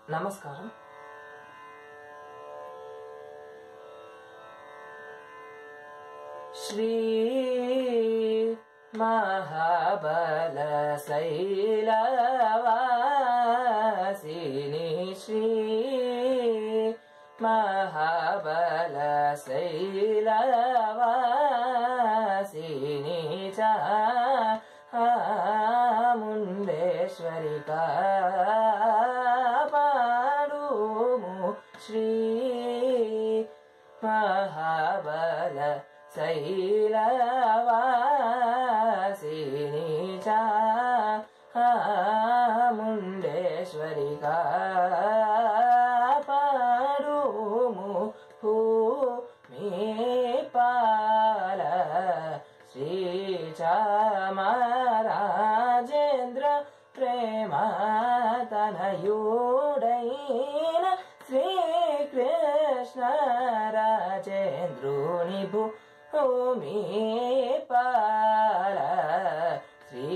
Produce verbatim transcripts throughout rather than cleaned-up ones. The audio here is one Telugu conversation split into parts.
నమస్కారం. శ్రీ మహాబల శైలవాసిని శ్రీ మహాబల శైలవాసిని చాముండేశ్వరి కాపాడుము శ్రీ మహాబల శైలవాసిని చాముండేశ్వరి కాపాడుము భూమిపాల శ్రీ చామరాజేంద్ర ప్రేమతనయుడైన శ్రీకృష్ణ రాజేంద్రుని భూమిపాల శ్రీ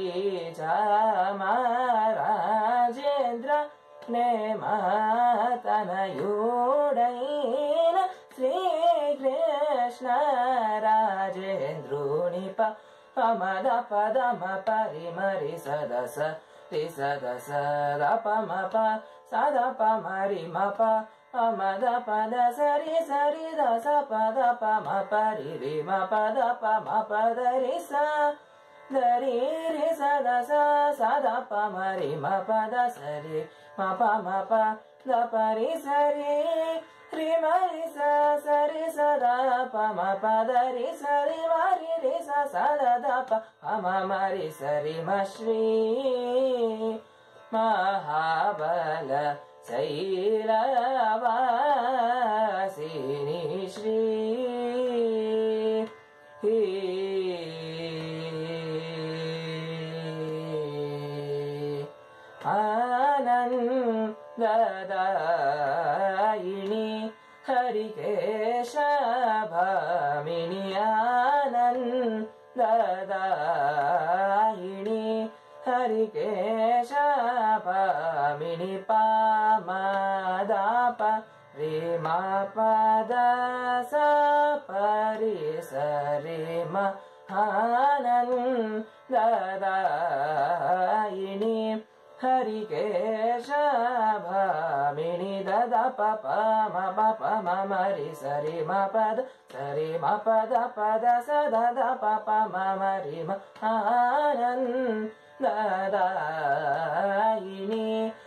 చామరాజేంద్ర ప్రేమతనయుడైన శ్రీకృష్ణ రాజేంద్రుని పమద పదమ పరిమరి సదస రి సదస రపమ ప సద పమరి మప పమద పద సరి సరి దస పద పమ పరి రి మ పద పమ పద రి స దరి రి సదస సద పమరి మ పద సరి మ పమ ప ద పరి సరి రి మరి స సరి సద పమ పద రి సరి మరి రి స సద ద పమ మరి సరి మ శ్రీ మహాబల శైలవాసిని శ్రీ ఆనందదాయిని హరికేశభామిని ఆనందదాయిని హరికేశభామిని పామదాప రి మా పద స పరి సరి మ ఆనందదాయిని హరికేశభామిని దద పప మ పప మ మరి సరి మ పద సరి మ పద పద స దద పప మ మరి మ ఆనందదాయిని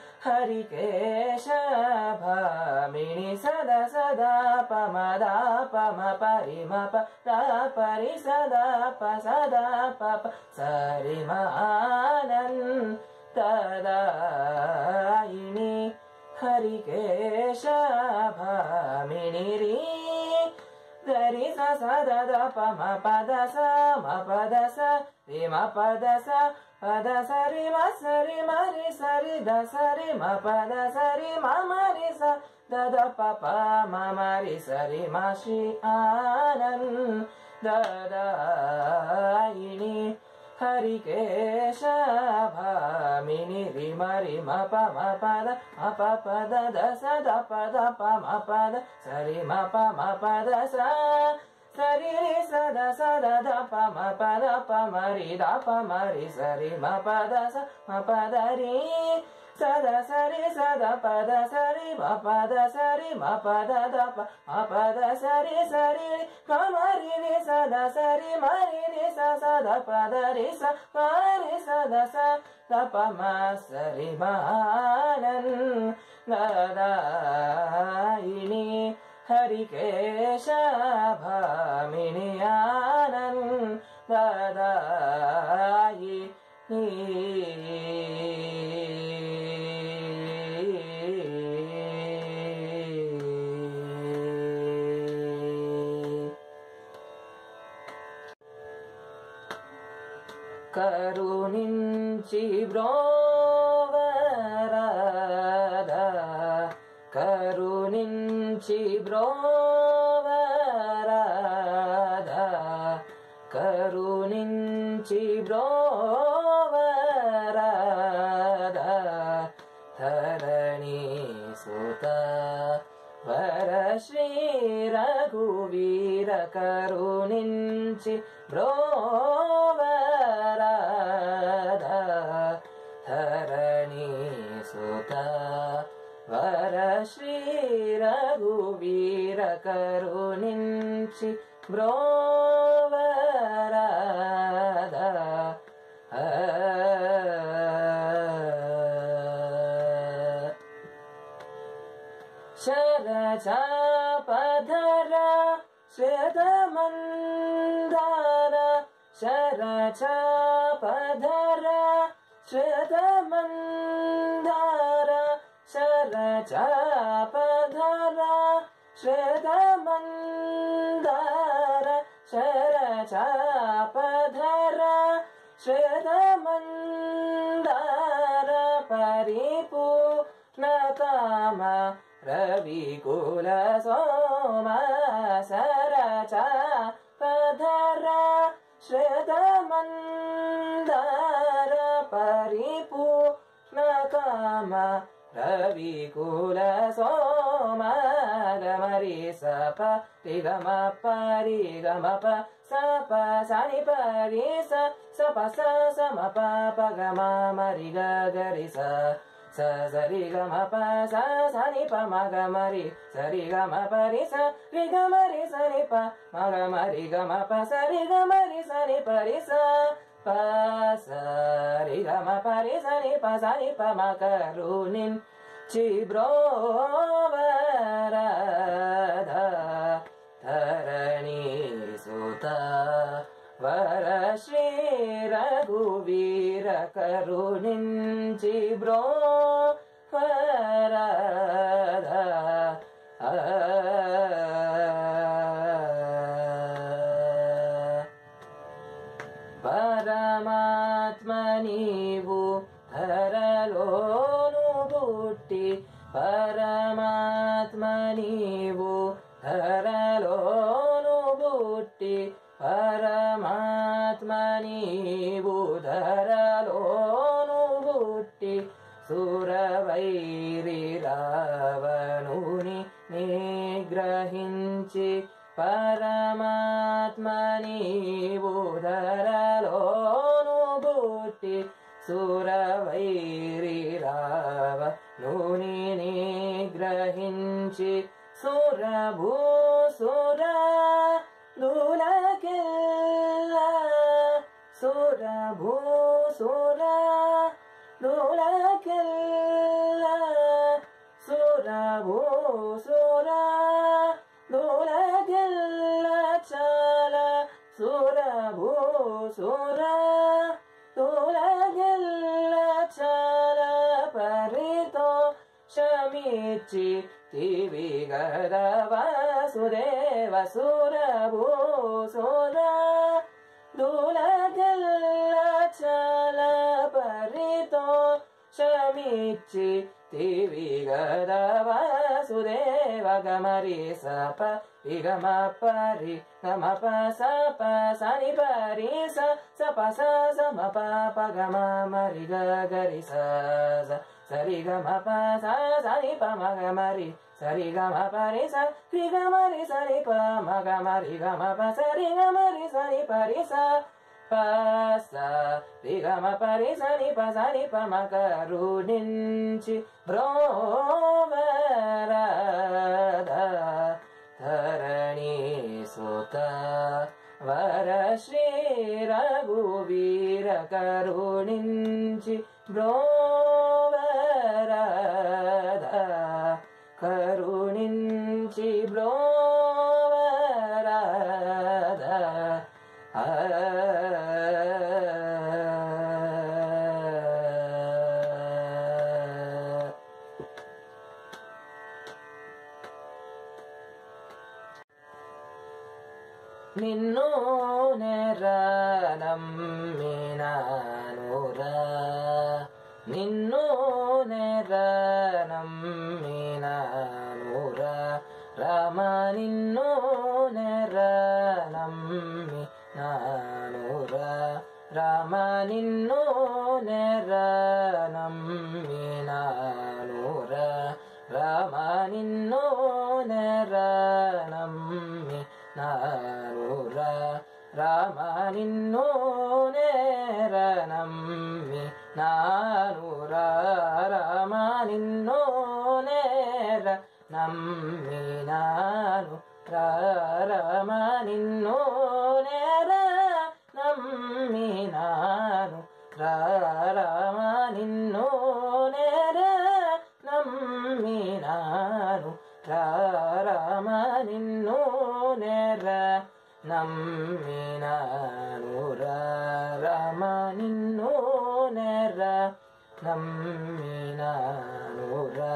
హరికేశభామిని సద సదా పమద పమ పరి మ పద పరి సదా ప సదా పప సరి మ ఆనందదాయిని హరికేశభామిని రి దరి స సద ద పమ పద స మ పద స రి మ పద స పద సరి మ సరి మరి సరి ద సరి మ పద సరి మ మరి స దద పప మ మరి సరి మ శ్రీ ఆనందదాయిని హరికేశభామిని రి మరి మ ప మ పద మ ప పద ద స ద పద ప మ పద సరి మ ప మ పద స సరి రి సద సద ద ప మ పద ప మరి ద ప మరి సరి మ పద స మ పద రి సద సరి సద పద సరి మ పద సరి మ పద ద ప మ పద సరి సరి మ మరి రి సద సరి మరి రి స సద పద రి స మరి సద స ద ప మ సరి మ ఆనందదాయిని హరికేశభామిని ఆనందదాయిని కరుణించి బ్రోవరాధా కరుణించి బ్రోవరాధా కరుణించి బ్రోవరాధా ధరణి రఘువీర కరుణించి బ్రోవరాధా ధరణి సుత వర శ్రీ రఘువీర కరుణించి బ్రోవరాధా శరచాపధర శ్వేతమందార శరచాపధర శ్వేతమందార శరచాపధర శ్వేతమందార శరచాపధర శ్వేతమందార పరిపూర్ణకామ రవికుల సోమ శరచాపధర శ్వేతమందార పరిపూర్ణకామ రవికుల సోమ గమరి సప రిగమ పరి గమ ప సప సని పరి స సప స సమ ప గమ మరి గరి స స సరి గమ ప స సని ప మగ మరి సరి గమ పరి స రి గ మరి సని ప మగ మరి గమ ప సరి గ మరి సని పరి స ప స రి గమ పరి సని ప సని ప మ కరుణిన్ చి బ్రోవరాధా ధరణి సుత వర శ్రీ రఘువీర కరుణించి బ్రోవరాధా పరమాత్మ నీవు ధరలోను పుట్టి పరమాత్మ నీవు ధరలోను పుట్టి పరమాత్మ నీవు ధరలోను పుట్టి సురవైరి రావణుని నిగ్రహించి పరమాత్మ నీవు ధరలోను పుట్టి సురవైరి రావణుని నిగ్రహించి సురభూసుర దులకెల్లా సురభూసుర దులకెల్లా సురభూసుర దులకెల్లా చాలా సురభూసుర దులకెల్లా చాలా పరితో శమిచి తివి గద వాసుదేవ సురభూసుర దులకెల్లా చాలా పరితో శమిచి తివి గద వాసుదేవ గమరి సప ఇగమ పరి గమ ప సప సని పరి స సప స సమ ప ప గమ మరి గరి స సరి గమ ప స సని ప మ గమరి సరి గమ పరి స రి గమరి సని ప మ గమరి గమ ప సరి గమరి సని పరి స ప స రి గమ పరి సని ప సని ప మ కరుణించి బ్రోవరాధా ధరణి సుత వర శ్రీ రఘువీర కరుణించి బ్రోవరాధా కరుణించి బ్రోవరాధా నిన్ను నెరనమ్మినానురా నిన్ను నెరనమ్మినానురా రామ నిన్ను నెరనమ్మినానురా రామ నిన్ను నెరనమ్మినానురా రామ నిన్ను నెరనమ్మినానురా నానుర రామ నిన్ను నేర నమ్మి నానుర రామ నిన్ను నేర నమ్మి నాను రామ నిన్ను నేర నమ్మి నాను రామ నిన్ను నేర నమ్మి నాను రామ నిన్ను నేర నమ్మి నాను రామ నిన్ను నేర నమ్మి నాను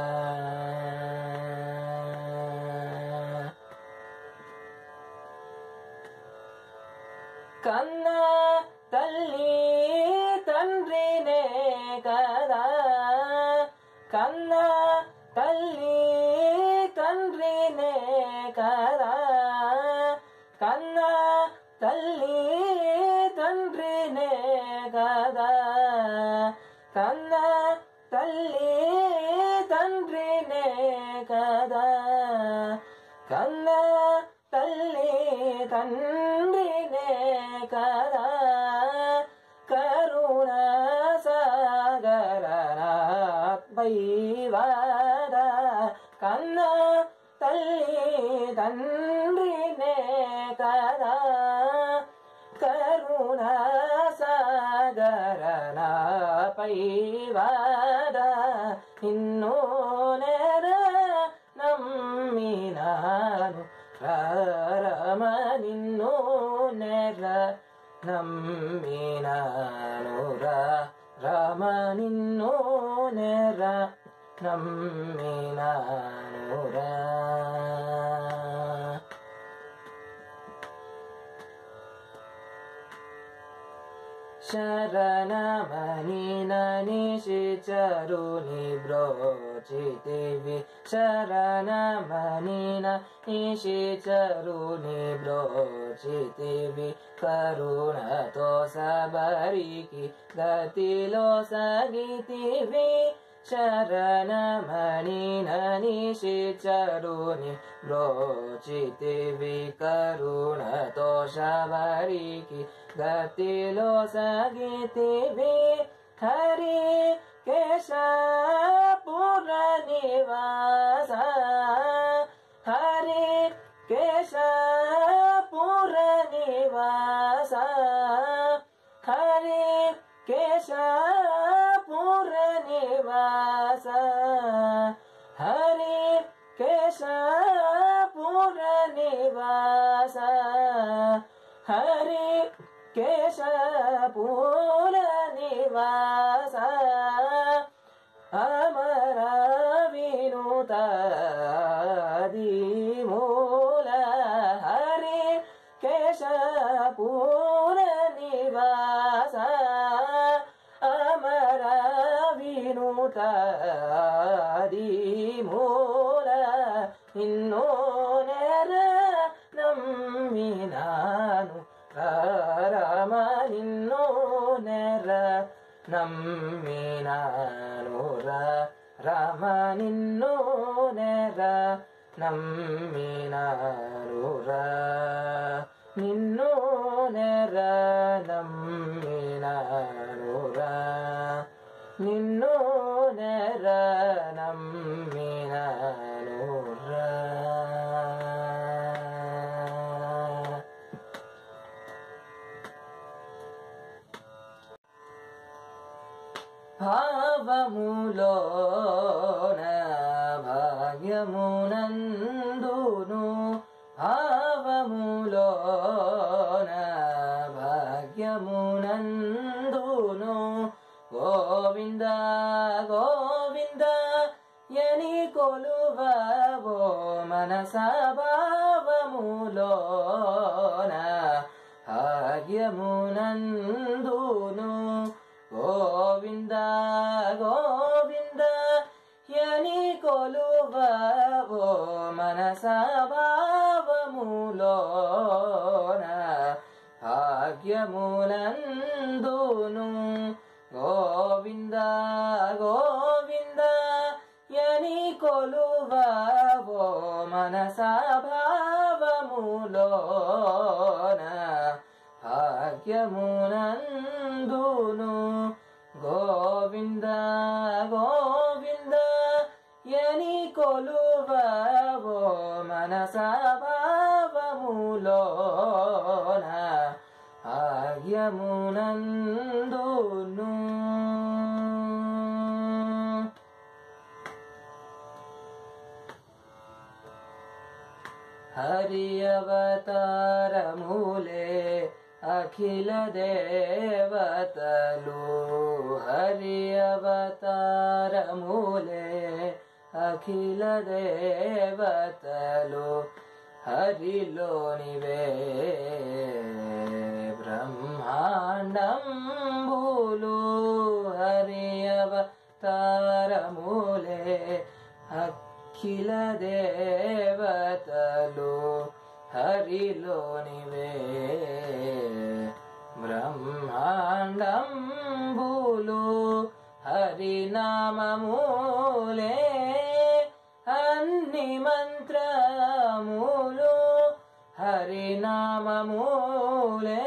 కన్న తల్లి తండ్రినే కదా కన్న తల్లి తండ్రినే కదా కన్న తల్లి తండ్రినే కదా కన్న తల్లి తండ్రినే కదా కన్న తల్లి తండ్రినే కదా కరుణ సాగరనాథ్వైవాద కన్న తల్లి తండ్రినే కదా కరుణ సాగరనాథ్వైవాద నిన్ను నేర నమ్మినాను రామ నిన్ను నేర నమ్మినాను రామ నిన్ను నేర నమ్మినాను శరణమని నిశిచరుని బ్రోచితివి శరణమని నిశిచరుని బ్రోచితివి కరుణతో సబరికి గతిలో సగితివి శరణమని నిశిచరుని బ్రోచితివి కరుణతో సబరికి గతిలో సగితివి హరి కేశపుర నివాస హరి కేశపుర నివాస హరి కేశపుర నివాస హరి కేశపుర నివాస హరి కేశపుర నివాస అమర వినుతాది మూల హరి కేశపుర నివాస అమర వినుతాది మూల నిన్ను నేర నమ్మినాను రామ నిన్ను నేర నమ్మినాను రామ నిన్ను నేర నమ్మినాను నిన్ను నేర నమ్మినాను నిన్ను నేర నమ్మినాను భావములోన భాగ్యమునందును భావములోన భాగ్యమునందును గోవింద గోవింద యని కొలువవో మనస భావములోన భాగ్యమునందును గోవింద గోవింద యని కొలువవో మనస భావములోన భాగ్యమునందును గోవింద గోవింద యని కొలువవో మనస భావములోన భాగ్యమునందును గోవింద గోవింద యని కొలువవో మనసా భావములోన భాగ్యమునందును హరి అవతారములే అఖిల దేవతలు హరి అవతారములే అఖిల దేవతలు హరిలోనివే బ్రహ్మాండంబులు హరి అవతారములే అఖిల దేవతలు హరిలోనివే బ్రహ్మాండంబులు హరినామములే అన్ని మంత్రములు హరినామములే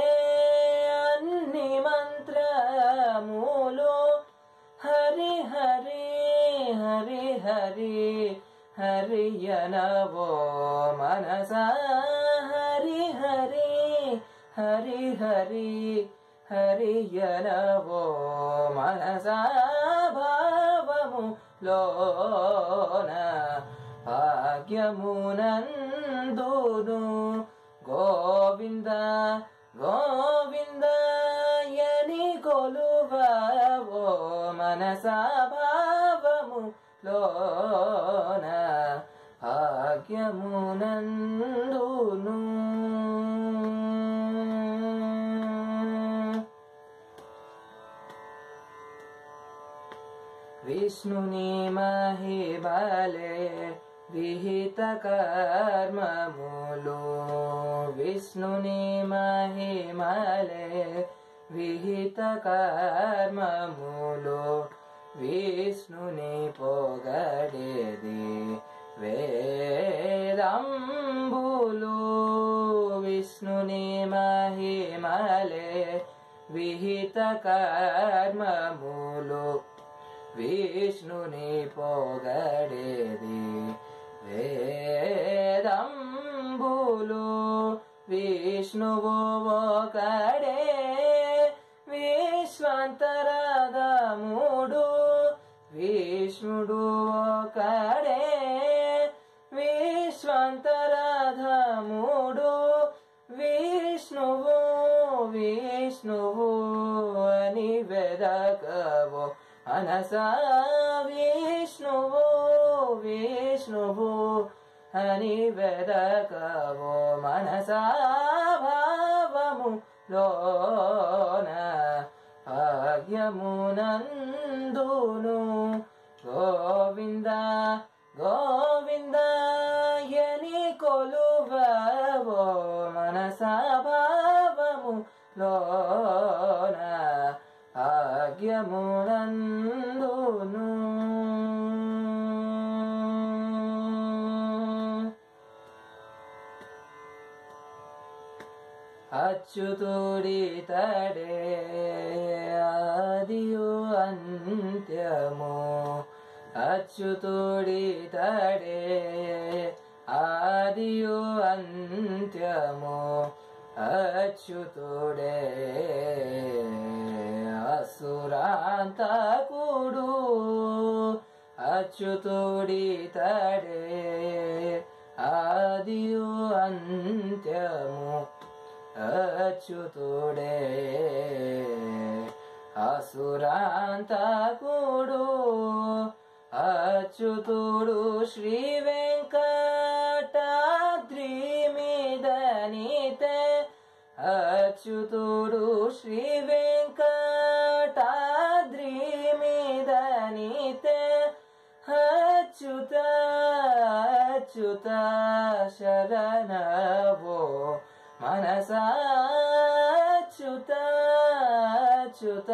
అన్ని మంత్రములు హరి హరి హరి హరి హరియనవో మనసా హరి హరి హరి హరి హరియనవో మనసా భావము లోన భాగ్యమునందును గోవింద గోవింద యని కొలువవో మనసా భావము లోన భాగ్యమునందును విష్ణుని మహిమలే విహిత కర్మములు విష్ణుని మహిమలే విహిత కర్మములు విష్ణుని పొగడేది వేదంబులు విష్ణుని మహిమలే విహిత కర్మములు విష్ణుని పొగడేది వేదంబులు విష్ణువు ఒకడే విశ్వంతరదముడు విష్ణుడు ఒకడే విశ్వంతరదముడు విష్ణువు విష్ణువు అని వెదకవో మనసా విష్ణువు విష్ణువు అని వెదకవో మనసా భావము లోన భాగ్యమునందును గోవింద గోవింద యని కొలువవో మనసా భావము లోన భాగ్యమునందును అచ్యుతుడితడే ఆదియు అంత్యము అచ్యుతుడితడే ఆదియు అంత్యము అచ్యుతుడే అసురాంతకుడు అచ్యుతుడితడే ఆదియు అంత్యము అచ్యుతుడే అసురాంతకుడు అచ్యుతుడు శ్రీ వెంకటాద్రి మీదనితే అచ్యుతుడు శ్రీ వెంకటాద్రి మీదనితే అచ్యుత అచ్యుత శరణవో మనసా అచ్యుత అచ్యుత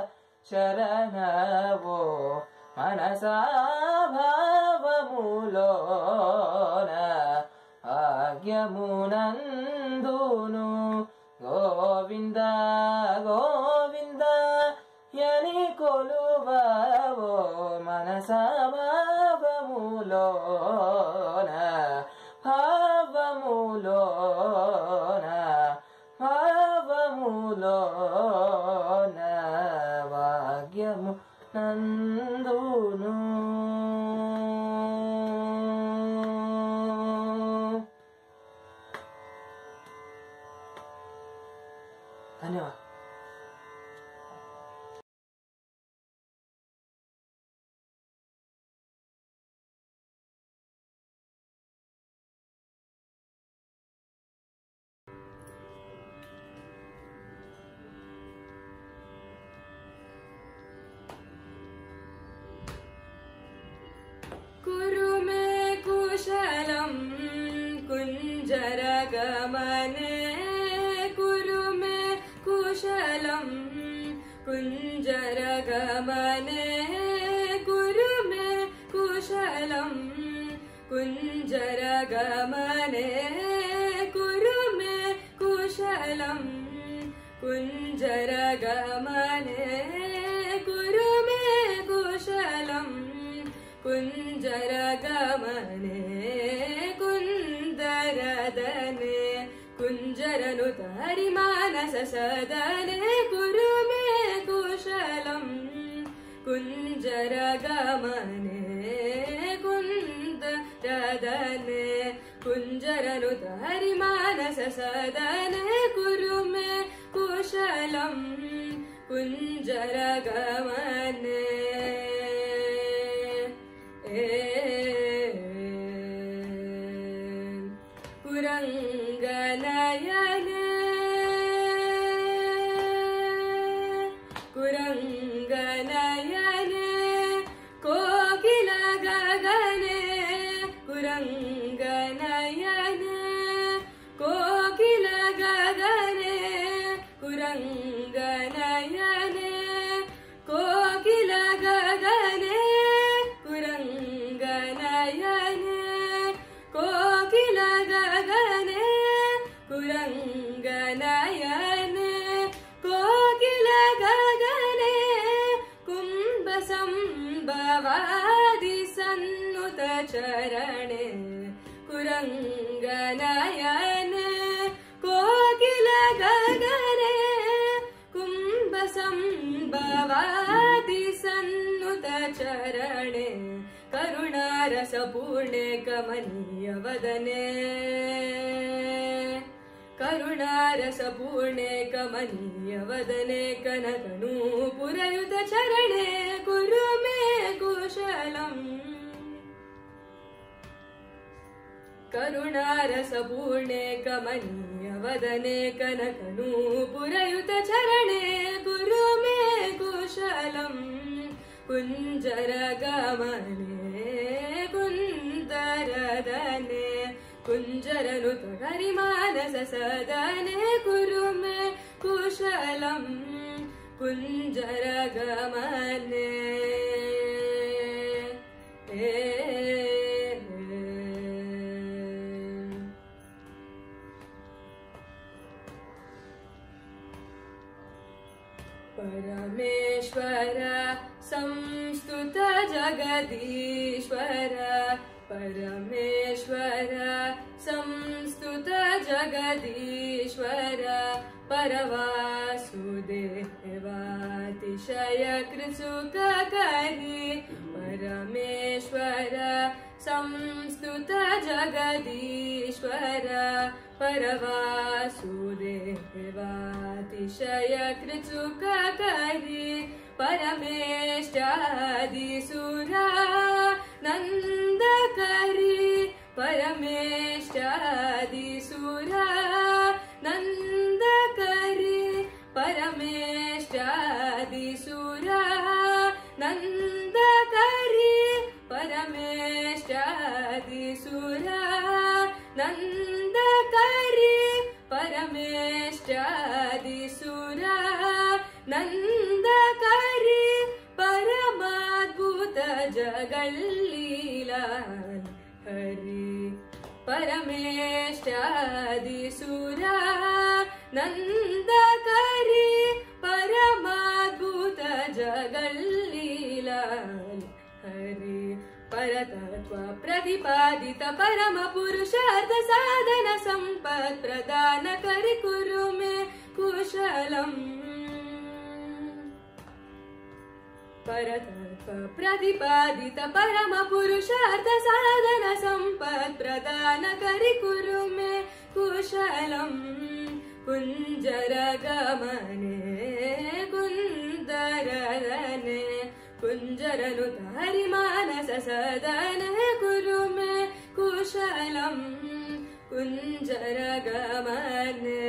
శరణవో మనసా భావములోన భాగ్యమునందును ಗೋವಿಂದ ಗೋವಿಂದ ಯನಿ ಕೊಲುವವೋ ಮನಸ ಭಾವಮೂಲೋನ ಭಾವಮೂಲೋನ ಭಾವಮೂಲೋನ ಭಾಗ್ಯಮು ನಂದೂನು ಧನ್ಯವಾದ. कुरु मे कुशलं कुञ्जरगमने कुरु मे कुशलं कुञ्जरगमने कुरु मे कुशलं कुञ्जरगमने कुरु मे कुशलं कुञ्जरगमने कुरु मे कुशलं कुञ्जरगमने कुन्दरदने कुञ्जरनुत हरिमानस सदने कुरु मे कुशलं कुञ्जरगमने कुन्दरदने कुञ्जरनुत हरिमानस सदने कुरु मे कुशलं कुञ्जरगमने कुरंगनयने कुरंगनयने कोकिल गगने कुरंगनयने कोकिल गगने कुरंगनयने कोकिल गगने कुरंगनयने कोकिल गगने कुरंगनयने कोकिल गगने कुम्भसंभवादि सन्नुत चरणे कुरंगनयने कोकिल गगने कुम्भसंभवादि सन्नुत चरणे करुणारसपूर्णे कमनीय वदने करुणारसपूर्णे कमनीय वदने कनकनूपुरयुत चरणे कुरु मे कुशलं करुणारसपूर्णे कमनीय वदने कनकनूपुरयुत चरणे कुरु मे कुशलं कुञ्जरगमने कुन्दरदने कुञ्जरनुत हरिमानस सदने कुरु मे कुशलं कुञ्जरगमने परमेश्वर संस्तुत जगदीश्वर परमेश्वर संस्तुत जगदीश्वर परवासुदेवातिशय कृसुककरी परमेश्वर संस्तुत जगदीश्वर परवासुदेवातिशय कृसुककरी परमेष्टादिसुरा नन्दकरी परमेष्टादिसुरा नन्दकरी परमेष्टादिसुरा नन्दकरी परमेष्टादिसुरा नन्दकरी परमेष्टादिसुरा नन्दकरी परमाद्भुत नन्दकरी परमाद्भुत जगल्लीला हरि परतत्व प्रतिपादित परम पुरुषार्थ साधन संपत् प्रदान करि कुरु मे कुशलम् परतत्व प्रतिपादित परम पुरुषार्थ साधन संपत् प्रदान करि कुरु मे कुशलम् कुञ्जर गमने कुन्दरदने कुञ्जरनुत हरिमानस सदने कुरु मे कुशलम् कुञ्जर गमने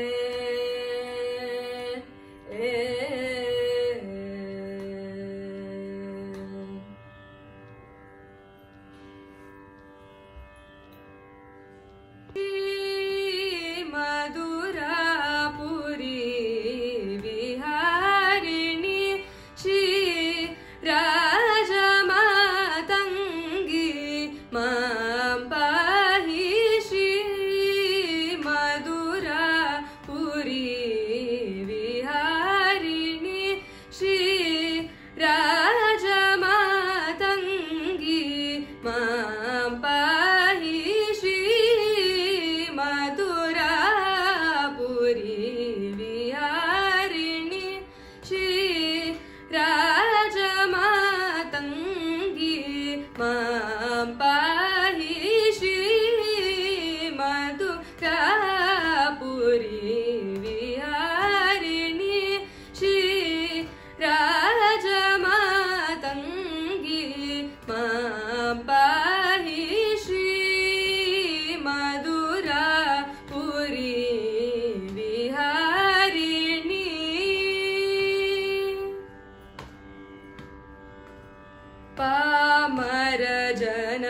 पामर जन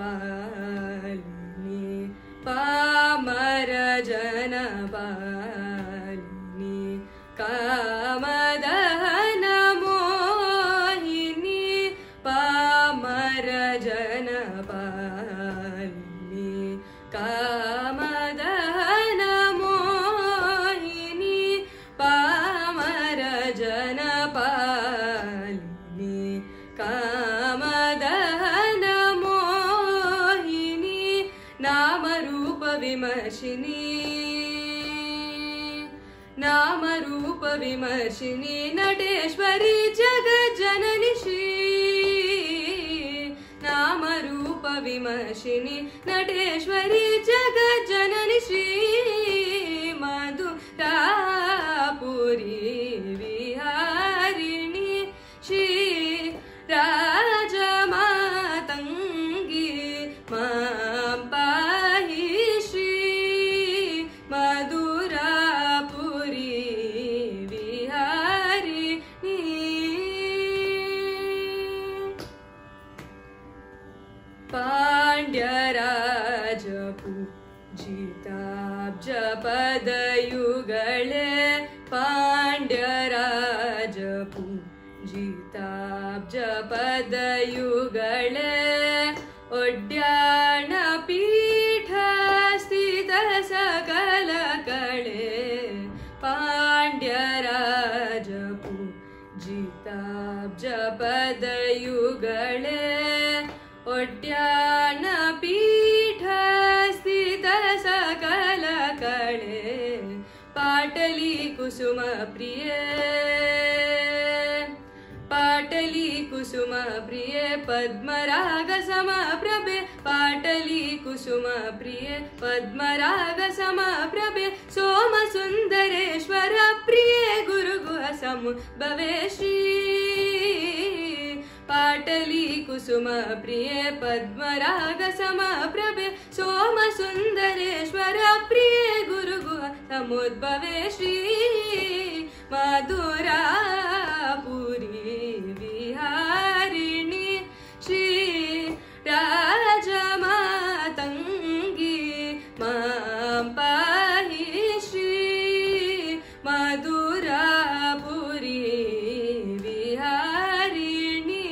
पालिनी पामर जन पालिनी कामदहन मोहिनी पामर जन पालिनी कामदहन मोहिनी पामर जन पालिनी कामदहन मोहिनी नाम रूप विमर्शिनी नाम रूप विमर्शिनी नटेश्वरी जगज्जननी श्री नाम रूप विमर्शिनी नटेश्वरी जगज्जननी श्री मधुरापुरी विहारिणी श्री राजमातंगी मां पाहि श्री मधुरापुरी विहारिणी पांड्यराज पूजिताब्ज पदयुगले पांड्यराज पूजिताब्ज पदयुगले ओड्याण पीठ स्थित सकल कळे पांड्यराज पूजिताब्ज पदयुगले ओड्याण पीठ स्थित सकल कळे पाटली कुसुम प्रिये पाटली कुसुम प्रिये पद्मराग समप्रभे पाटली कुसुम प्रिये पद्मराग समप्रभे सोम सुंदरेश्वर प्रिये गुरुगुह समुद्भवे श्री पाटली कुसुम प्रिये पद्मराग समप्रभे सोम सुंदरेश्वर प्रिये गुरुगुह समुद्भवे श्री मधुरापुरी विहारिणी श्री राजमातंगी मां पाहि श्री मधुरापुरी विहारिणी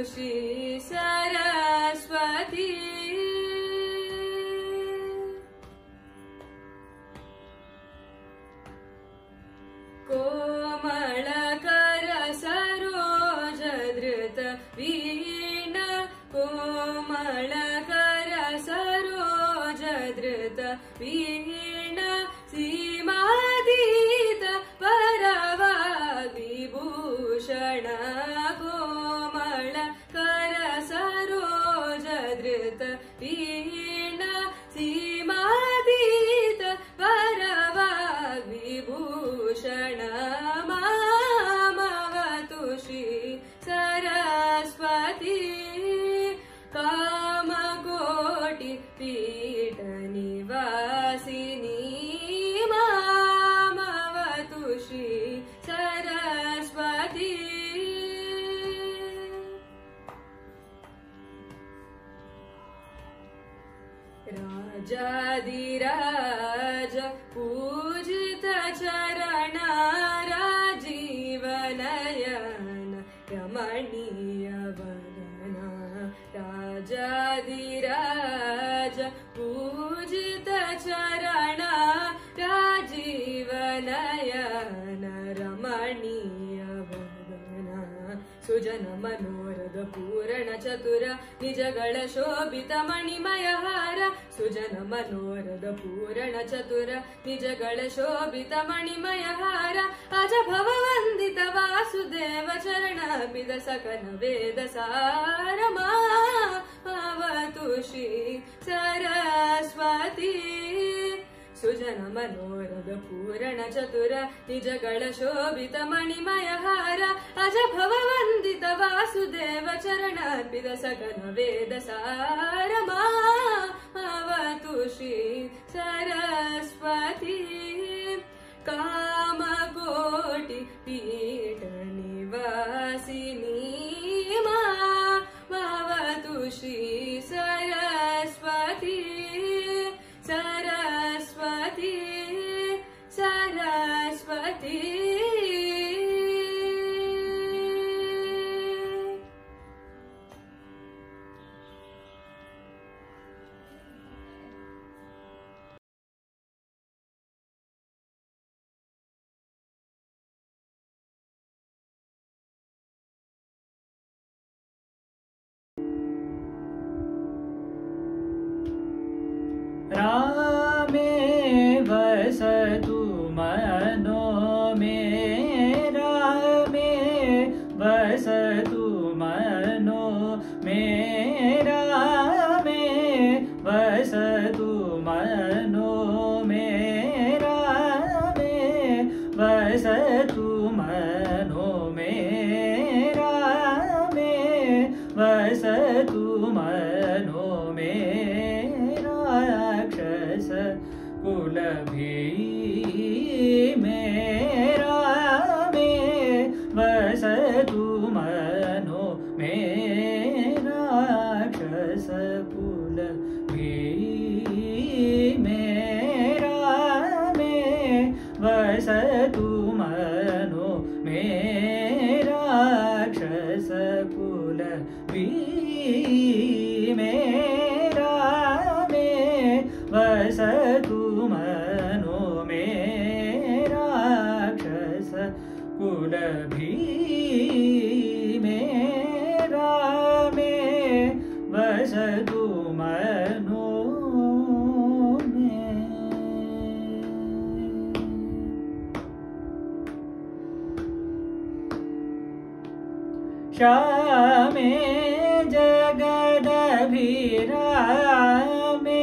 श्री सरस्वती कोमलकर सरोज धृत वीणा कोमलकर सरोज धृत वीणा सीमातीत परवाग्विभूषण कोमलकर सरोज धृत वीणा सीमातीत परवाग्विभूषण मामवतु श्री सरस्वती कामकोटि पीठ निवासिनी मामवतु श्री सरस्वती राजाधिराज पूजित चरण राजीव नयन रमणीय वदन राजाधिराज पूजित चरण राजीव नयन रमणीय वदन सुजन मनोरथ पूर्ण चतुर निजಗಳ शोभित मणिमय हार सुजन मनोरथ पूर्ण चतुर निजಗಳ शोभित मणिमय हार अज भव वंदित वासुदेव चरण पिद सकल वेद सार मावतु श्री सरस्वती सुजन मनोरथ पूर्ण चतुर निजಗಳ शोभित मणिमय हार अज भव वंदित वासुदेव चरण पिद सकल वेद सार मावतु श्री सरस्वती कामकोटि पीठ निवासिनी मावतु श्री सरस्वती सरस्वती सरस्वती रामे वसतु मनो मे रामे वसतु मनो मे रामे वसतु मनो मे रामे वसतु मनो मे रामे वसतु मनो मे राक्षस कुल मेरा मे वसतु मनो मे राक्षस कुल मेरा मे वसतु मनो मे राक्षस कुल मेरा मे वसतु मनो मे राक्षस कुल मेरा मे वसतु मनो मे श्यामे जगदभिरामे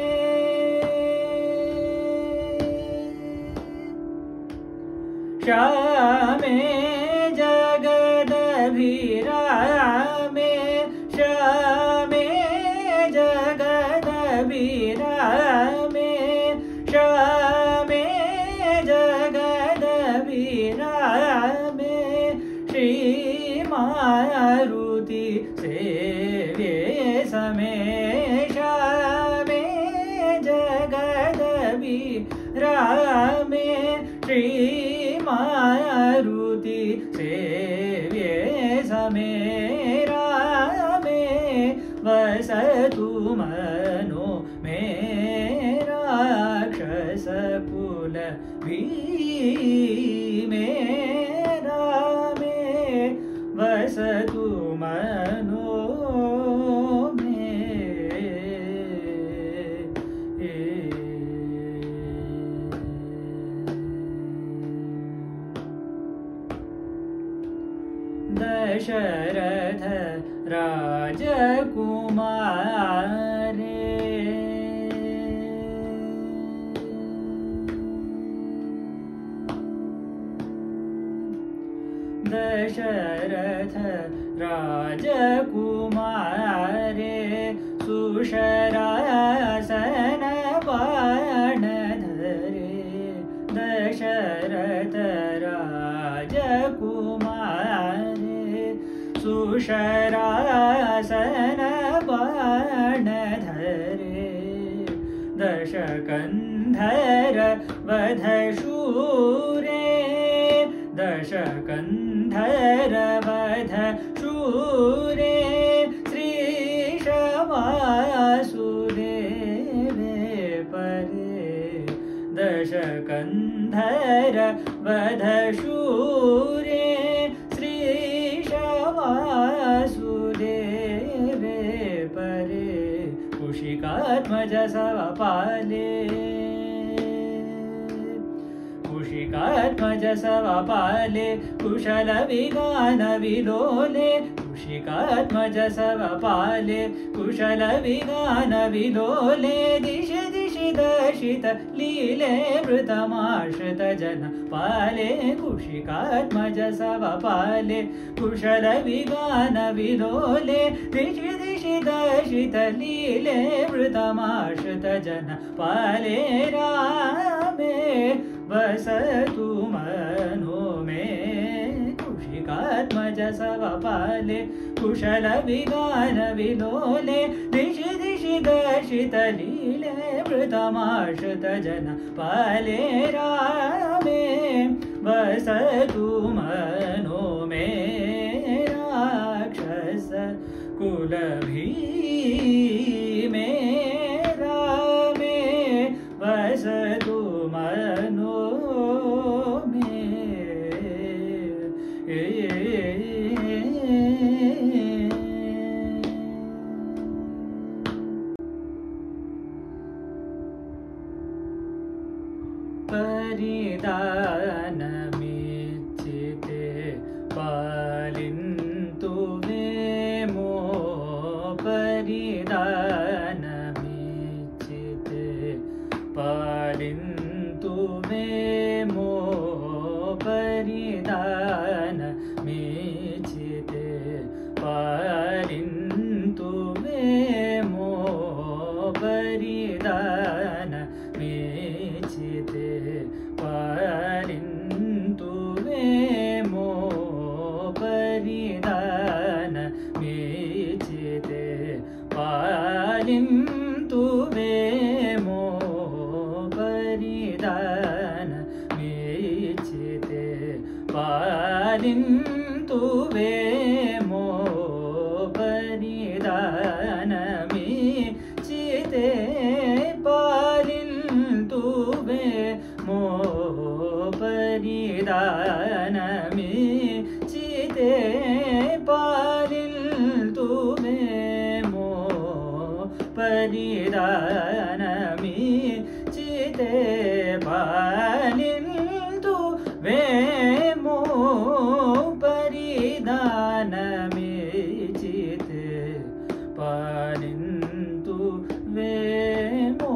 श्यामे जगदभिरामे श्यामे जगदभिरामे श्यामे जगदभिरामे श्री मारुति सेव्ये समे श्यामे जगदभिरामे श्री मारुति सेव्ये समे वसतु मनो मे राक्षस कुल भीमे रामे वसतु मनो दशरथ राजकुमारे दशरथ राजकुमारे सुशरासन बाणधरे दशरथ राजकुमारे सुशरासन बाणधरे दशकन्धर वधशूरे दशकन्धर वधशूरे श्रीशवासुदेवे परे दशकन्धर वधशूरे श्रीशवासुदेवे परे कुशिकात्मज सवपाले कुशिकात्मज सवपाले कुशल विगान विलोले कुशिकात्मज सवपाले कुशल विगान विलोले दिशि दिशि दर्शित लीले मृतमाश्रित जन पाले कुशिकात्मज सवपाले कुशल विगान विलोले दिशि दिशि दर्शित लीले मृतमाश्रित जन पाले रामे वसतु मनो मे कुशिकात्मज सवपाले कुशल विगान विलोले दिशि दिशि दर्शित लीले मृतमाश्रित जन पाले रामे वसतु मनो मे राक्षस कुल भीमे रामे वसतु मनो मे परिदानमिच्छिते पालिन्तु मे मो परिदानमिच्छिते पालिन्तु मे मो परिदानमिच्छिते पालिन्तु मे मो परिदानमिच्छिते पालिन्तु मे मो परिदानमिच्छिते पालिन्तु मे मो परिदानमिच्छिते पालिन्तु मे मो परिदानमिच्छिते पालिन्तु मे मो परिदानमिच्छिते पालिन्तु मे मो परिदानमिच्छिते पालिन्तु मे मो परिदानमिच्छिते पालिन्तु मे मो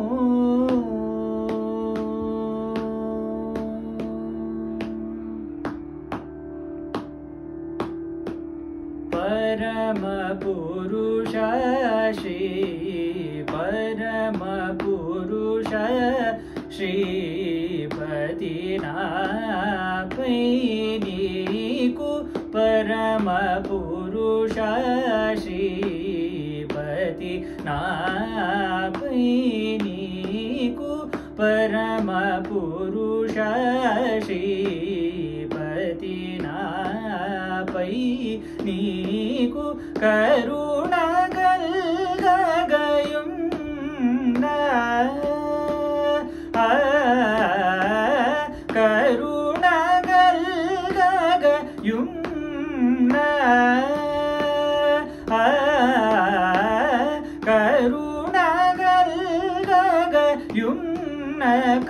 परम पुरुष श्री परम पुरुष श्रीपतिनापैनीकु परम पुरुष श्रीपतिनापैनीकु परम पुरुष श्रीपतिनापैनीकु करुणगल् కరుణగల్గయున్న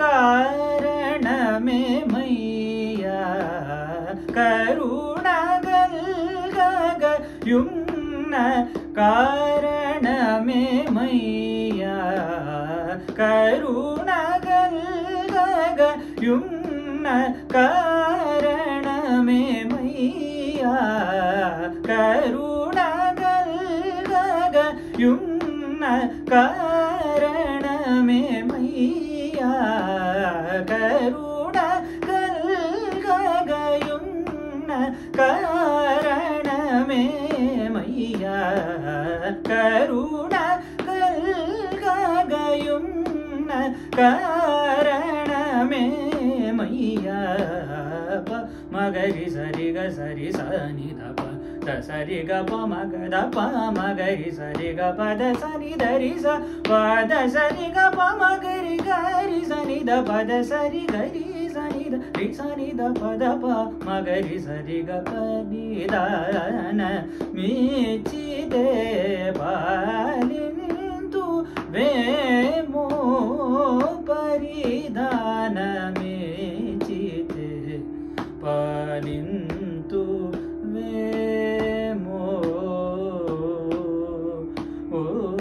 కారణమే మయ్యా కరుణగల్గయున్న కారణమే మయ్యా కరుణగల్గయున్న కారణమే మయ్యా కరుణగల్గయున్న కారణమే మయ్యా కరుణగల్గయున్న కారణమే మయ్యా కరుణగల్గయున్న కారణమే మయ్యా మగరి సరిగ సరి సని దప సరి గ ప మగ ద ప మగరి సరి గ పద సని ధరి స పద సరి గ ప మగరి గరి సని ద పద సరి గరి సని ద రి సని ద పద ప మగరి సరి గ ప ని దాన మిచితే పాలింతు వేమో పరిధాన మిచితే పాలింతు వేమో ఓ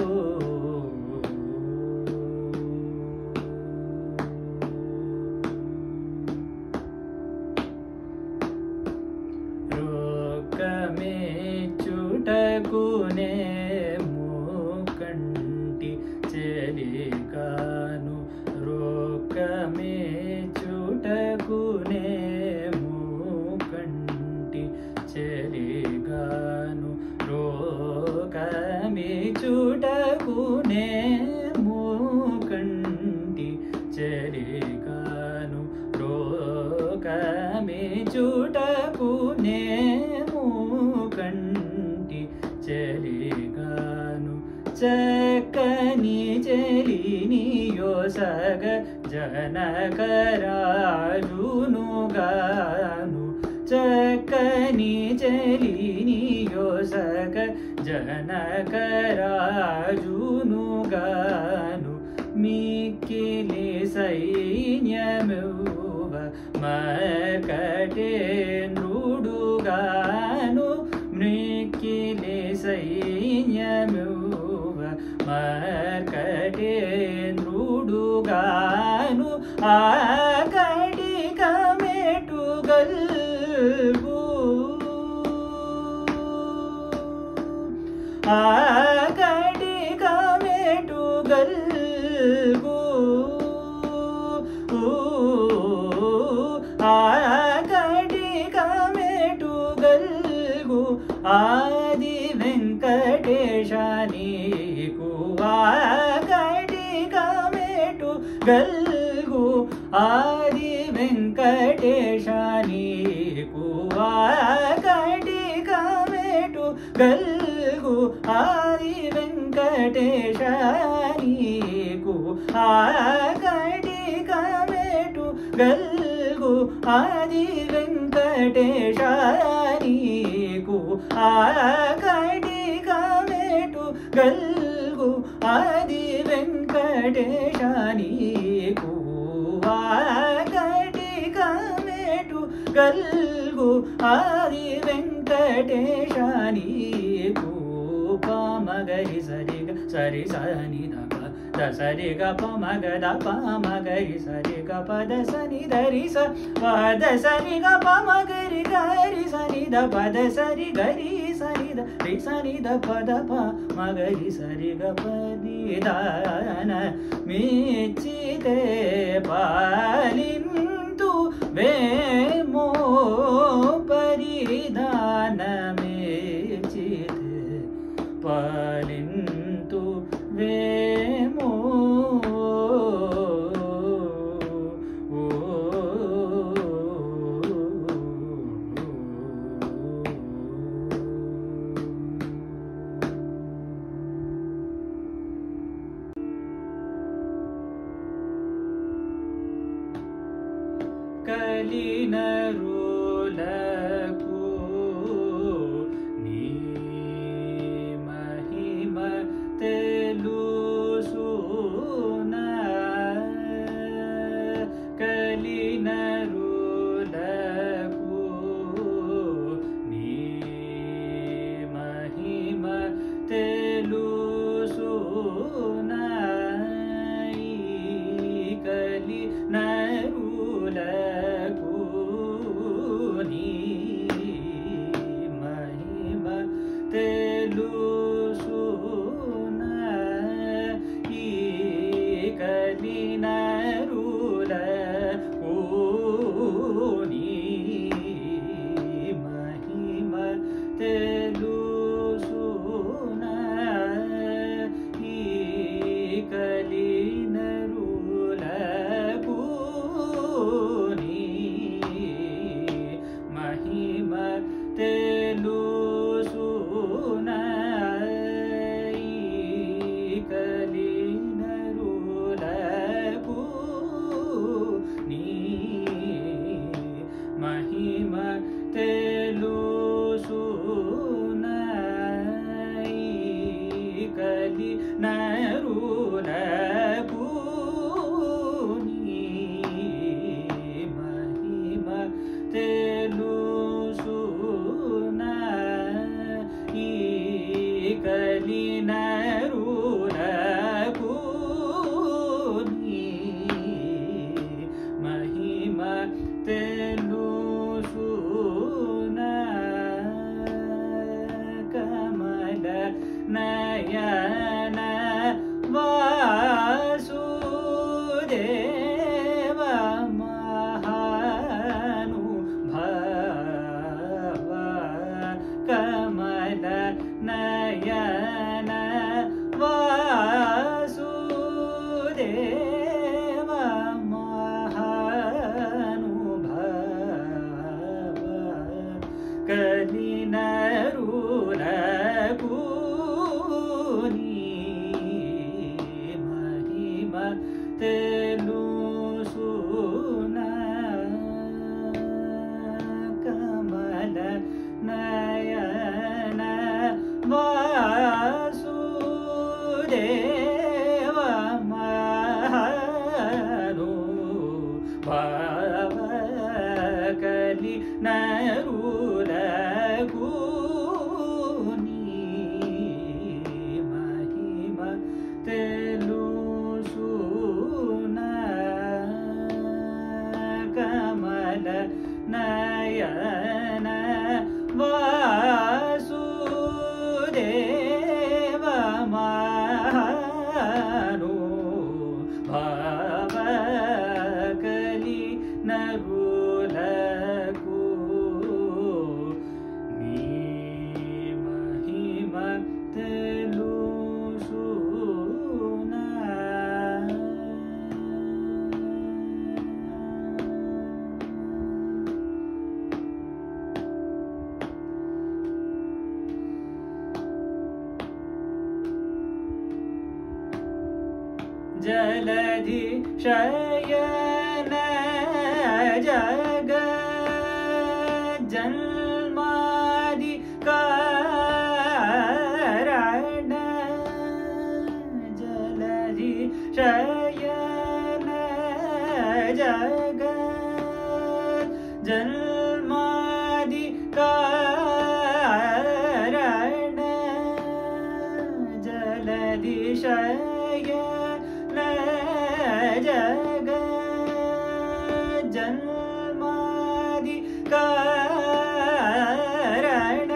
రోకమే చుటకునే మూకంటి చెలికాను రోకమే చుటకునే మూకంటి చెలిగాను రోకమే చుటకునే మూకంటి చెలిగాను రోకమే చుటకునే మూకంటి చెలిగాను చక్కని చెలిని యోసగ జనకరాజునుగాను చక్కని చెలిని యోసగ జనకరాజునుగాను మిక్కిలి సైన్యమువ మర్కటేంద్రుడుగాను మిక్కిలి సైన్యమువ మర్కటేంద్రుడుగాను ఆకడిక మెటుగల్గు ఆకడిక మెటుగల్గు ఆకడిక మెటుగల్గు ఆది వెంకటేశ నీకు ఆకడిక మెటుగల్గు ఆది వెంకటేశ నీకు ఆకడిక మెటుగల్గు ఆది వెంకటేశ నీకు ఆకడిక మెటుగల్గు ఆది వెంకటేశ నీకు ఆకడిక మెటుగల్గు ఆది వెంకటేశ నీకు ఆకడిక మెటుగల్గు ఆది వెంకటేశ నీకు పామగరి సరి సరి సని దప ద సరి గ ప మగ ద ప మగరి సరి గ పద సని ధరి స పద సరి గ ప మగరి గరి సని ద పద సరి గరి సని ద రి సని ద పద ప మగరి సరి గ ప ని దాన మిచితే పాలింతు వేమో పరిధాన మిచితే పాలింతు వేమో కలినరులకు తెలుసున ఈ కలినరులకు నీ మహిమ తెలుసున ఈ కలినరులకు నీ మహిమ తెలుసున ఈ కలినరులకు నీ మహిమ తెలుసున ఈ కలినరులకు నీ మహిమ తెలుసున ఈ కలినరులకు నీ మహిమ తెలుసున కమల నయన వాసుదేవ మహానుభావ కమల నయన వాసుదేవ మహానుభావ కలినరులకు నీ మహిమ తెలుసున కమల నయన వాసుదేవ మహానుభావ కలినరులకు నీ మహిమ తెలుసున కమల నయన వాసుదేవ మహానుభావ కలినరులకు నీ మహిమ తెలుసున जलधि शयन जग जन्मादि कारण जलधि शयन जग जन्मादि कारण जलधि शयन जग जन्मादि कारण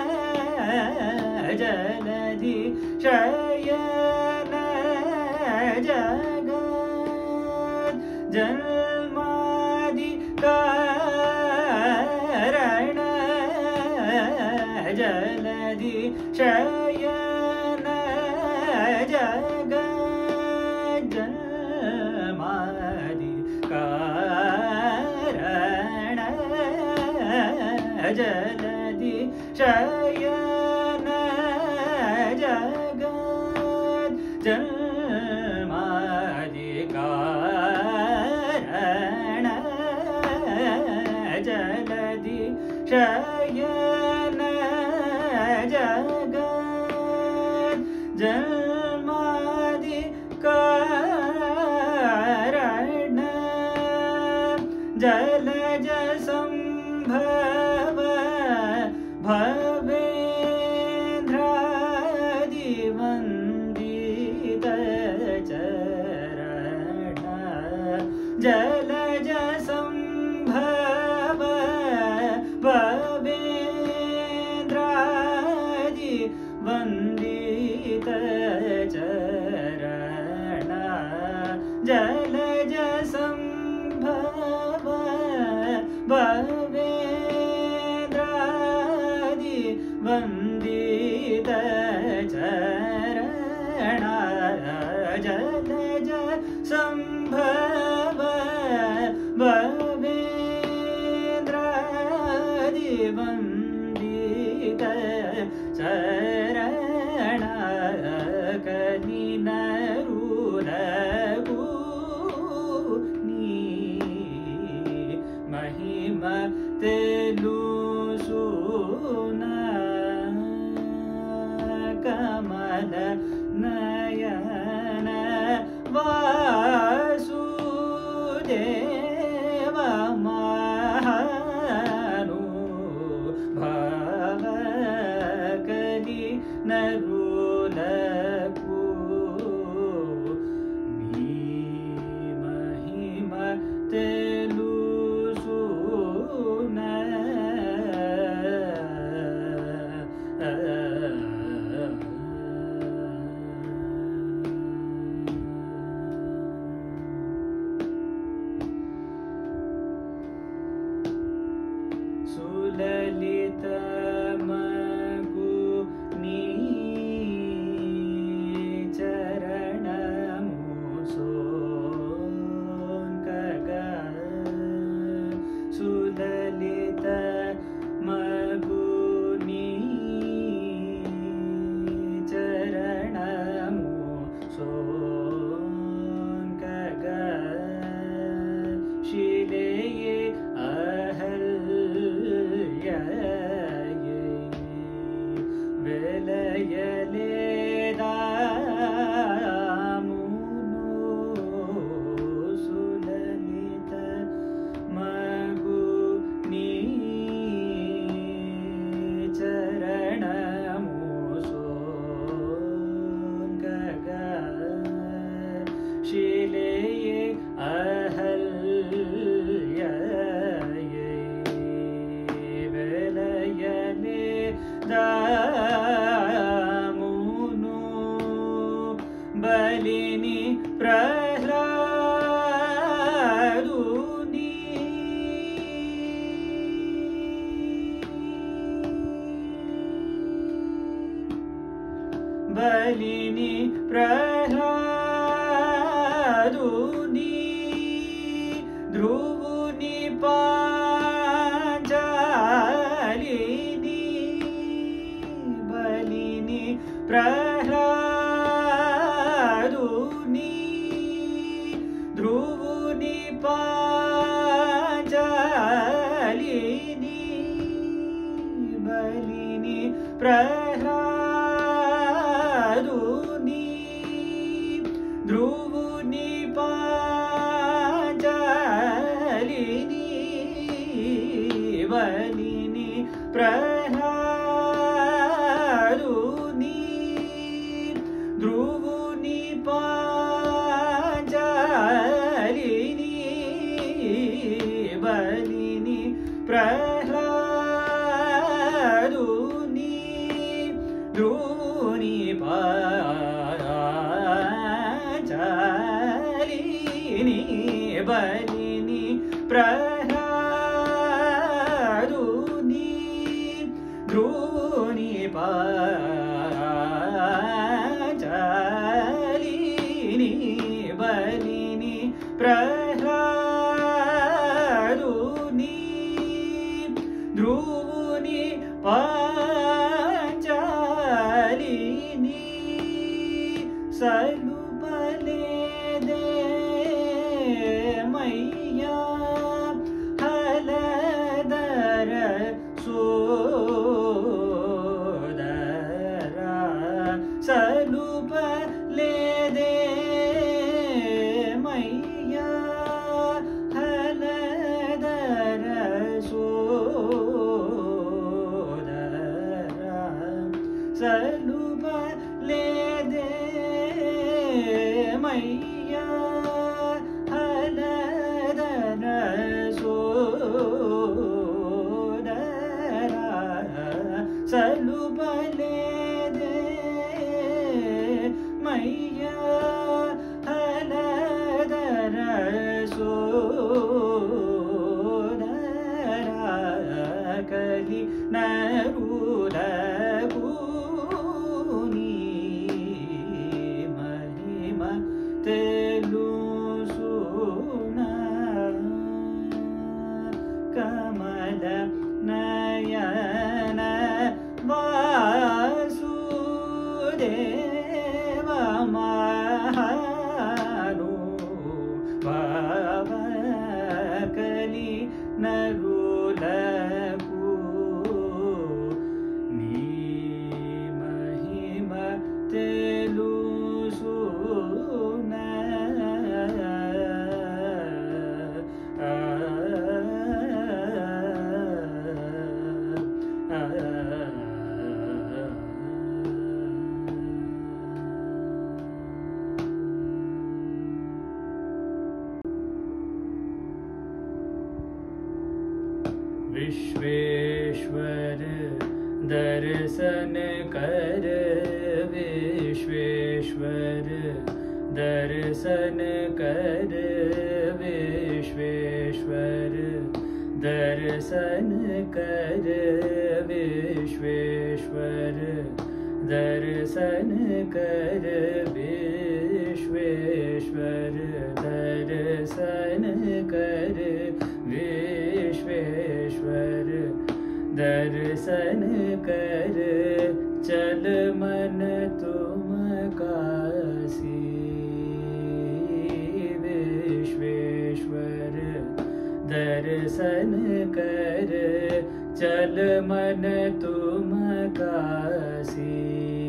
जलधि शयन जग जन्मादि कारण जलधि शयन जग जन्मादि कारण जलधि शयन जग जन्मादि कारण जलधि शयन जग जन्मादि कारण जलज संभव भवेन्द्रादिवन्दित चरण जलज संभव भवेन्द्रादिवन्दित वन्दित चरण जलज सम्भव भवेन्द्रादि वन्दित चरण जलज सम्भव भवेन्द्रादि वन्दित चरण कलिनरुलगु महिमा तेलुसुना कमल नयन वासुदेव महानुभाव कलिनरुलगु महिमा तेलु सुललित मगु नी चरणमुसोन्कगा सुललित मगु नी चरणमुसोन्कगा शिलेये सुललित मगु नी चरणमुसोन्कगा शिलेये अहल्याये वेलयले दामुनु बलिनी प्रह्लादुनी बलिनी प्रह्लादुनी ध्रुवुनि पाञ्चालिनी बलिनी प्रह्लादुनी ध्रुवुनि पाञ्चालिनी बलिनी प्रह्लादुनी ध्रुवुनि पाञ्चालिनी बलिनी प्रह्लादुनी ध्रुवुनि पाञ्चालिनी बलिनी प्रह्लादुनी ध्रुवुनि पाञ्चालिनी बलिनी प्रह्लादुनी ध्रुवुनि पाञ्चालिनी बलिनी प्रह्लादुनी ध्रुवुनि पाञ्चालिनी सलुपले दे मैया हलदर सोदरा सलुपले दे मैया हलदर सोदरा सलुपले दे मैया हलदर सोदरा सलुपले दे विश्वेश्वर दर्शन कर विश्वेश्वर दर्शन कर विश्वेश्वर दर्शन कर विश्वेश्वर दर्शन कर विश्वेश्वर दर्शन कर विश्वेश्वर दर्शन कर चल मन तुम काशी विश्वेश्वर दर्शन कर चल मन तुम काशी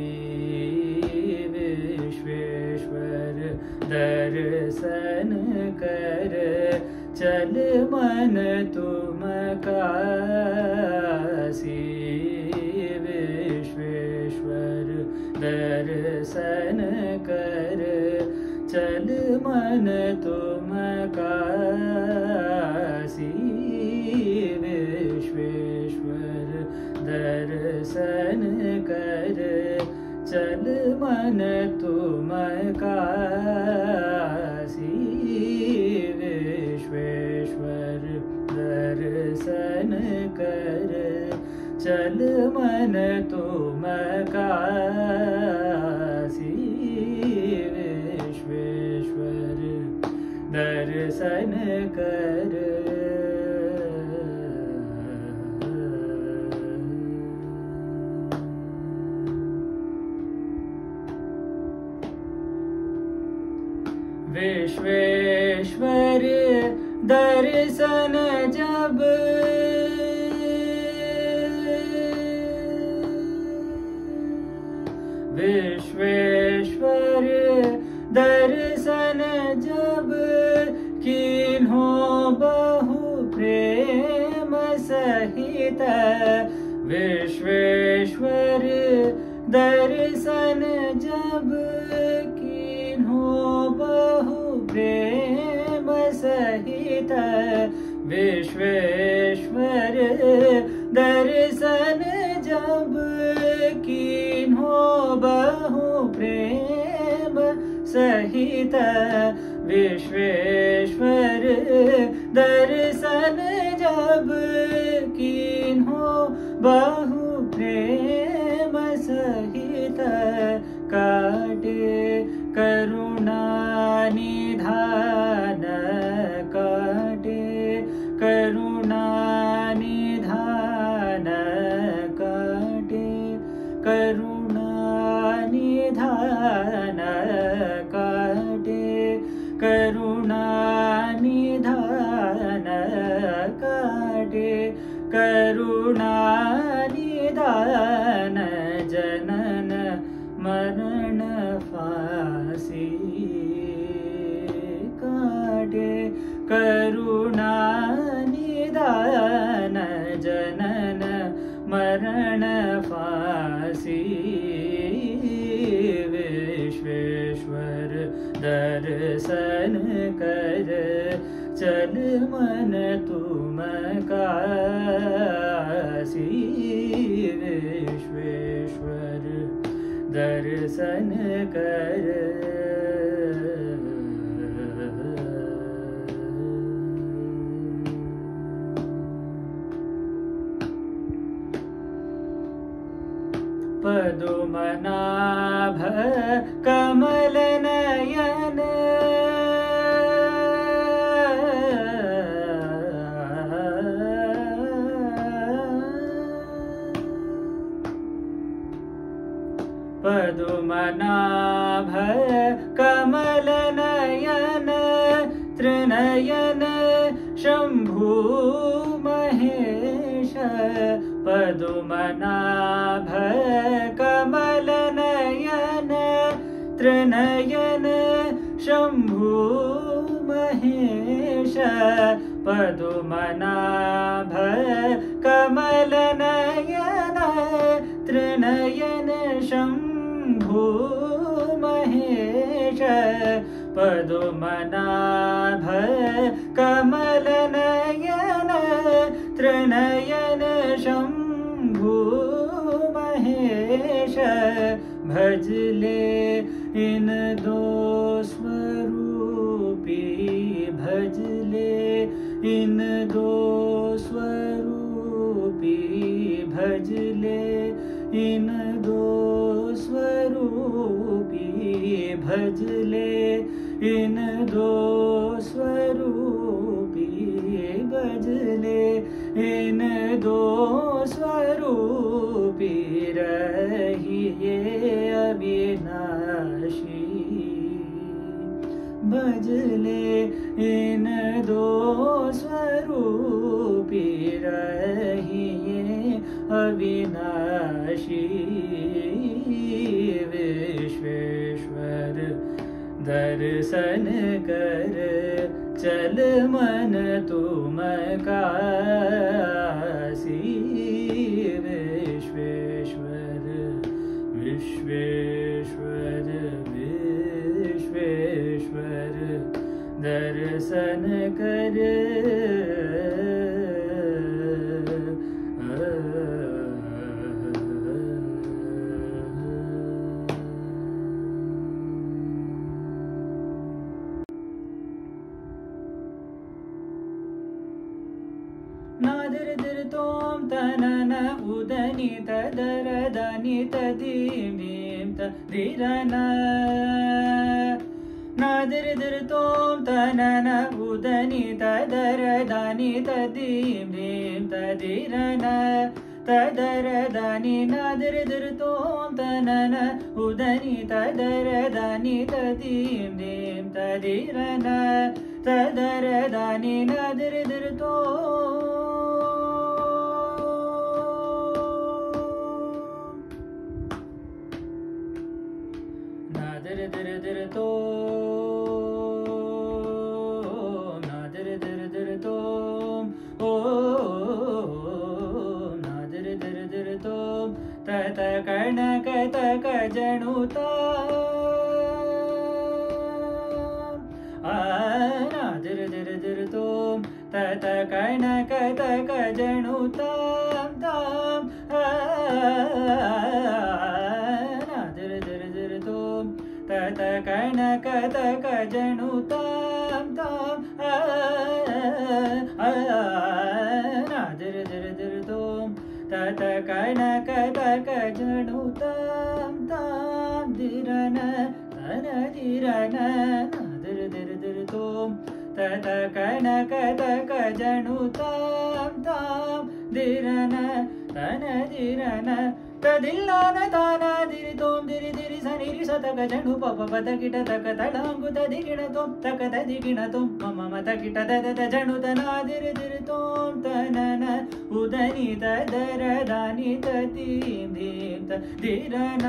विश्वेश्वर दर्शन कर चल मन तुम काशी विश्वेश्वर दर्शन कर चल मन तुम काशी विश्वेश्वर दर्शन कर चल मन तुम काशी विश्वेश्वर दर्शन कर चल मन तुम काशी विश्वेश्वर दर्शन कर विश्वेश्वर दर्शन जब विश्वेश्वर दर्शन जब किन्हो बहु प्रेम सहित विश्वेश्वर दर्शन जब किन्हो बहु प्रेम सहित विश्वेश्वर दर्शन जब किन्हो बहु प्रेम सहित विश्वेश्वर दर्शन जब किन्हो बहु प्रेम सहित काटे करुणा निधान काटे करुणा निधान काटे करुणा निधान काटे करुणा निधान काटे करुणा निधान जनन मरण फांसी काटे करुणा निधान जनन मरण फांसी विश्वेश्वर दर्शन कर चल मन तुम काशी विश्वेश्वर दर्शन कर पद्मनाभ कमल नयन पद्मनाभ कमल नयन त्रिनयन शंभु महेश पद्मनाभ कमल नयन त्रिनयन शंभु महेश पद्मनाभ कमल नयन त्रिनयन शंभु महेश पद्मनाभ कमल नयन नयन शंभु महेश भजले इन दो स्वरूपी भजले इन दो स्वरूपी भजले इन दो स्वरूपी भजले इन दो स्वरूपी भजले इन दो स्वरूपी रहिए अविनाशी भजले इन दो स्वरूपी रहिए अविनाशी विश्वेश्वर दर्शन कर चल मन तुम काशी विश्वेश्वर विश्वेश्वर विश्वेश्वर दर्शन कर नादर दर तोम तनन उदनि तदर दनि तदीम दीम तदिरन नादर दर तोम तनन उदनि तदर दनि तदीम दीम तदिरन तदर दनि नादर दर तोम तनन उदनि तदर दनि तदीम दीम तदिरन तदर दनि नादर दर तोम दर दर दर तो नादर दर दर तो ओ नादर दर दर तो तत कणक तक जनुता आ नादर दर दर तो तत कणक तक जनुता ताम नादर दर दर तो तत कणक तक जनुताम ताम नादर दर दर तोम तत कणक तक जनुताम ताम दिरन तन दिरन नादर दर दर तोम तत कणक तक जनुताम ताम दिरन तन दिरन तदिल्लान ताना दिरि तोम दिरि दिरि सनिरि सतक जनु पप पद किट तक तडांगु तदिगिण तोम तक तदिगिण तोम मम मत किट तद जनु तना दिरि दिरि तोम तनन उदनि तदर दानि ततीम धीम तदिरन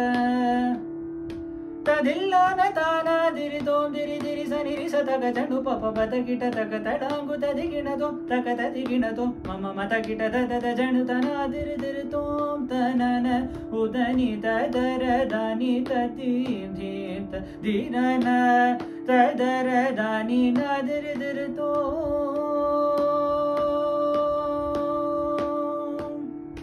तदिल्लान ताना दिरि तोम दिरि दिरि सनिरि सतक जनु पप पद किट तक तडांगु तदिगिण तोम तक तदिगिण तोम मम मत किट तद जनु तना दिरि दिरि तोम तनन उदनि तदर दानि ततीम धीम तदिरन तदर दानि नादर दर तोम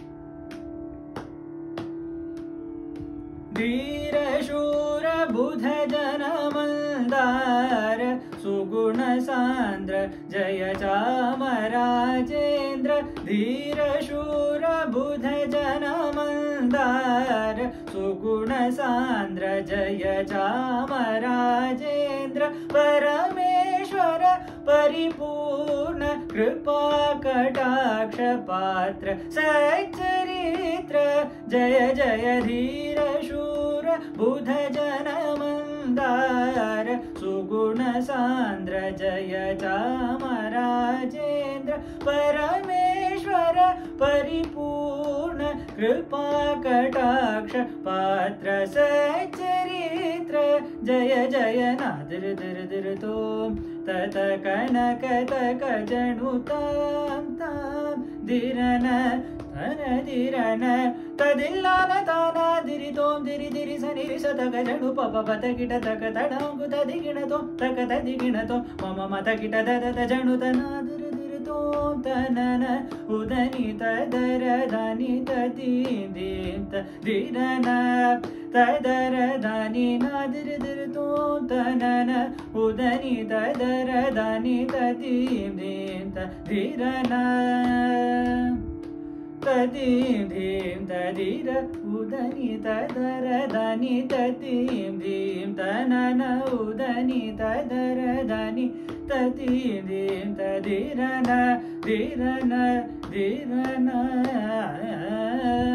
धीर शूर बुध जन मंदार सुगुण सांद्र जय चामराजेन्द्र धीर शूर बुध जन मंदार सुगुण सांद्र जय चामराजेन्द्र परमेश्वर परिपूर्ण कृपा कटाक्ष पात्र सच्चरित्र जय जय धीर शूर बुध जन मंदार सुगुण सांद्र जय चामराजेन्द्र परमेश्वर परिपूर्ण कृपा कटाक्ष पात्र सच्चरित्र जय जय नादर दर दर तोम तत कणक तक जनुताम ताम दिरन तन दिरन तदिल्लान ताना दिरि तोम दिरि दिरि सनिरि सतक जनु पप पत किट तक तडांगु तदिगिण तोम तक तदिगिण तोम मम मत किट तद जनु तना दिरि दिरि tom tanana udani tadara dani tadim dim tadirana tadara dani nadir dir tom tanana udani tadara dani tadim dim tadirana tadim dim tadira udani tadara dani tadim dim tanana udani tadara dani tadim dim tadirana dirana dirana